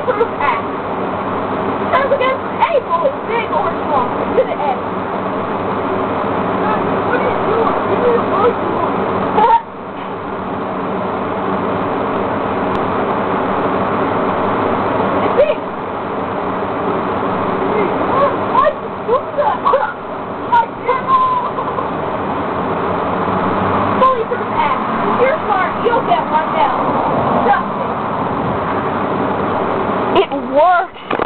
bulletproof act. Stands against any bullet, big or small, to the edge. What are you doing? Give me the bullet you want. Bulletproof act. If you're smart, you'll get one down. Trust me. It works.